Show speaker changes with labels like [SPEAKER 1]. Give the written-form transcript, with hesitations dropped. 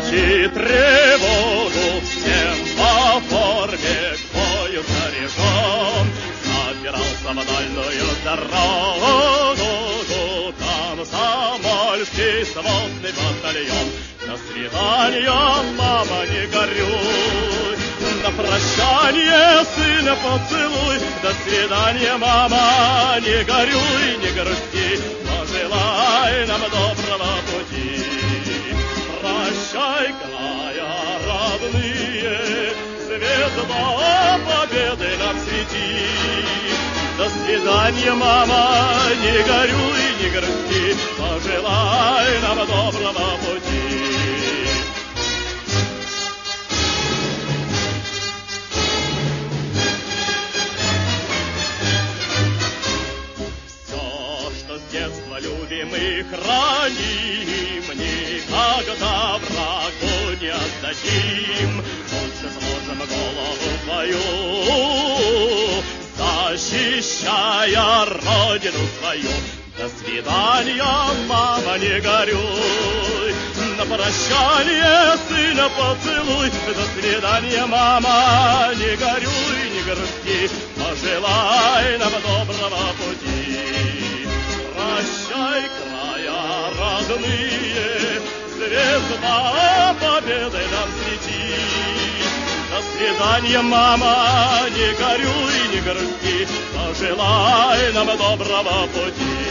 [SPEAKER 1] Туши тревогу всем по форме, к бою заряжен. Собирался в дальнюю дорогу, комсомольский сводный батальон. До свидания, мама, не горюй, на прощание сына поцелуй. До свидания, мама, не горюй, не грусти, пожелай нам доброго пути. Прощай, края родные, звезда победы нам свети. До свидания, мама, не горюй, не грусти, пожелай нам доброго пути. Все, что с детства любим и храним, никогда врагу не отдадим. Лучше сложим голову свою, защищая родину свою. До свидания, мама, не горюй, на прощание сына поцелуй. До свидания, мама, не горюй, не грусти, пожелай нам доброго пути. Прощай, края родные, звезда победы нам свети. До свидания, мама, не горюй, не грусти, пожелай нам доброго пути.